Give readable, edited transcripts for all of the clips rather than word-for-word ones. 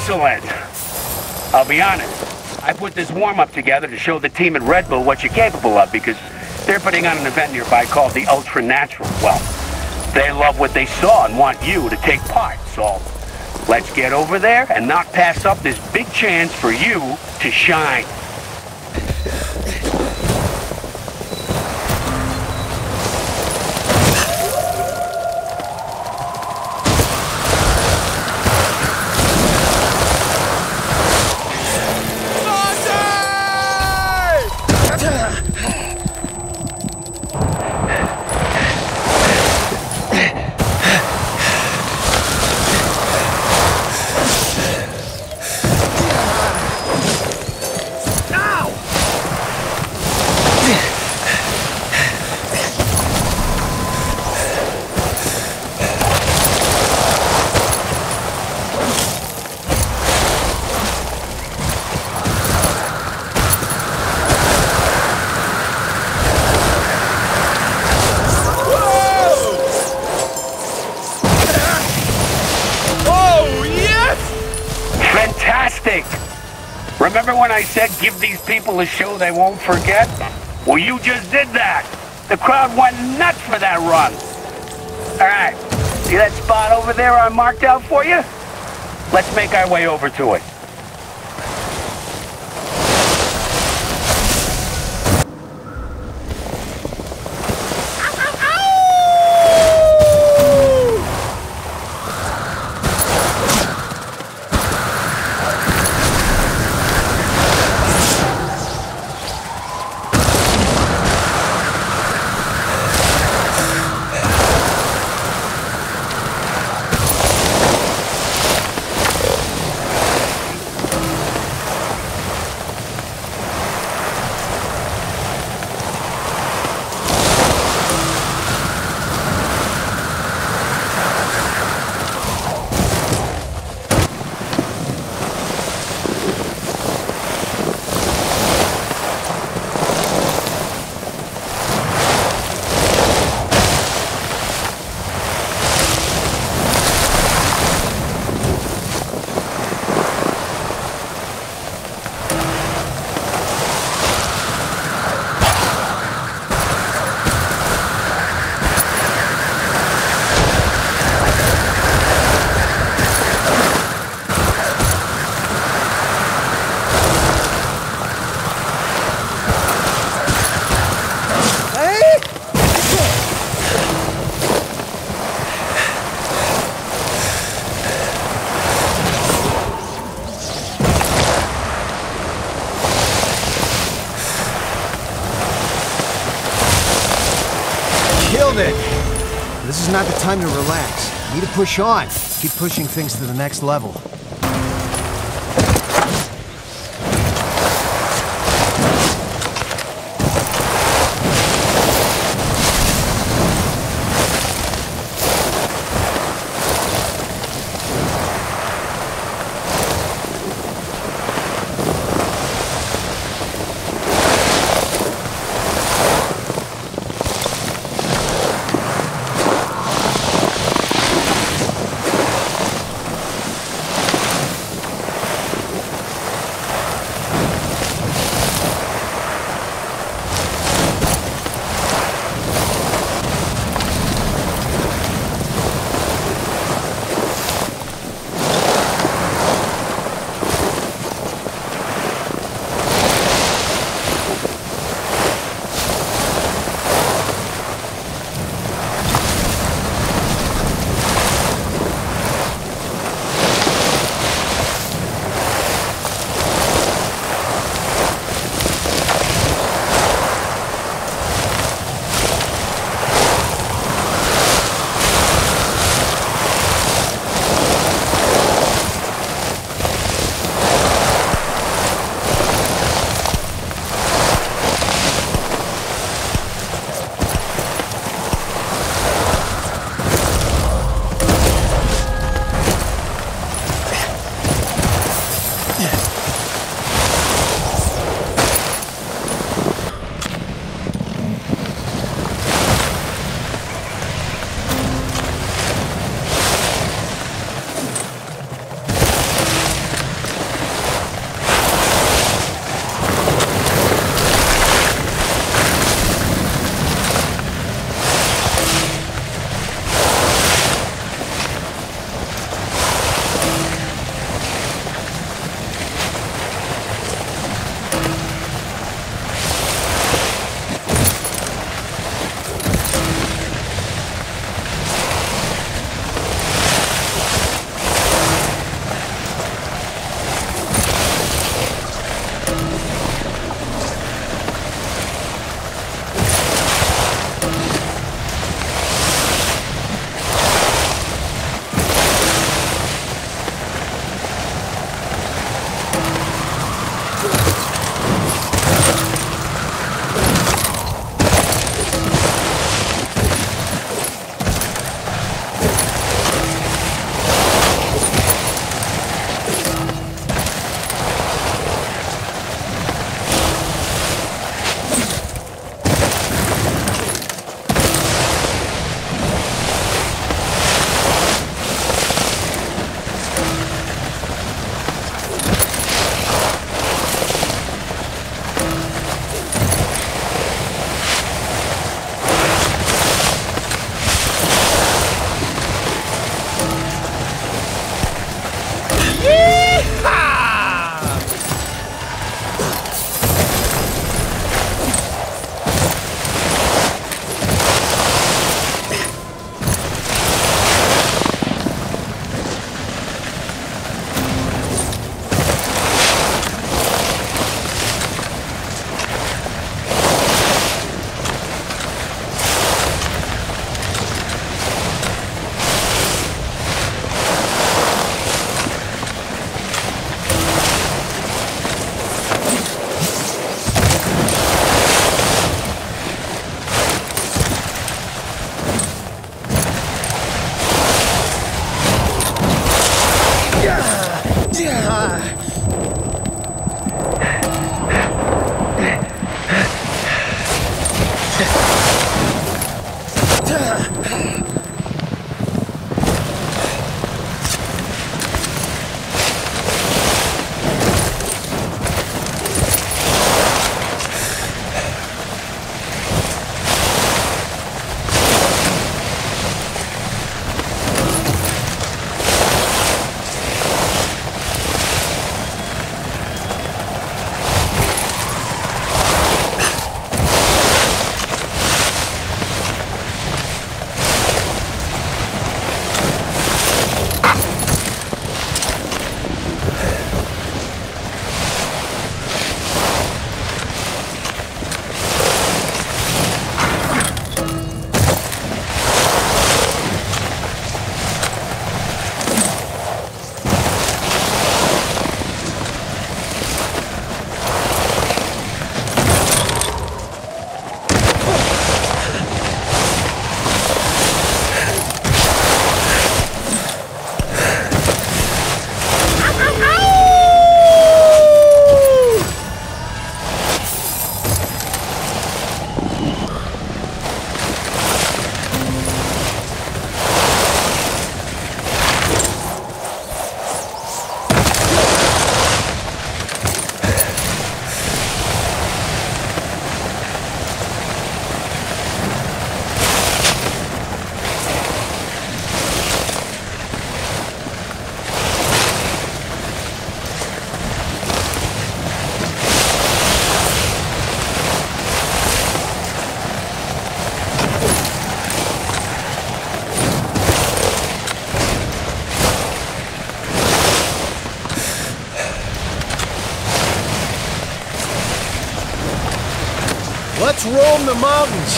Excellent. I'll be honest, I put this warm-up together to show the team at Red Bull what you're capable of because they're putting on an event nearby called the Ultra Natural. Well, they love what they saw and want you to take part, so let's get over there and not pass up this big chance for you to shine. Remember when I said give these people a show they won't forget? Well, you just did that. The crowd went nuts for that run. All right, see that spot over there I marked out for you? Let's make our way over to it. This is not the time to relax. You need to push on. Keep pushing things to the next level. Let's roam the mountains.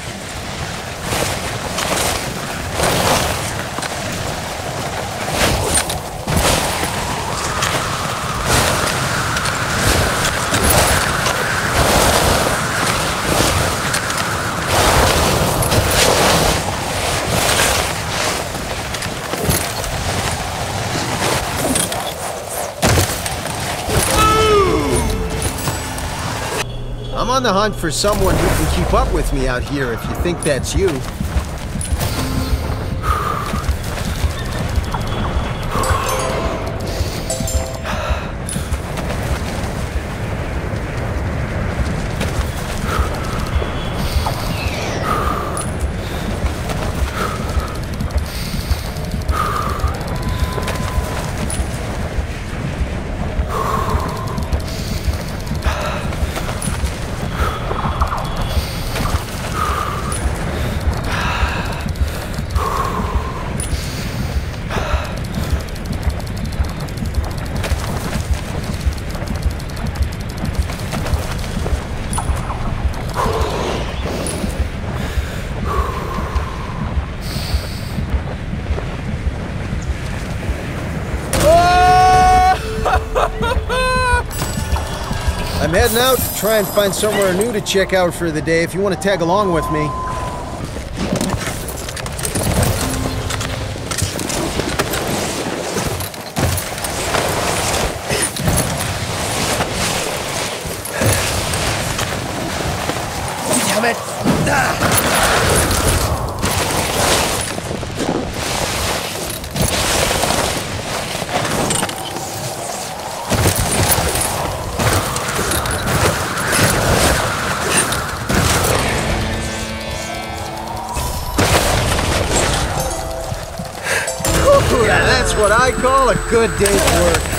I'm on the hunt for someone who can keep up with me out here, if you think that's you. I'm heading out to try and find somewhere new to check out for the day if you want to tag along with me. Damn it! Ah. That's what I call a good day's work.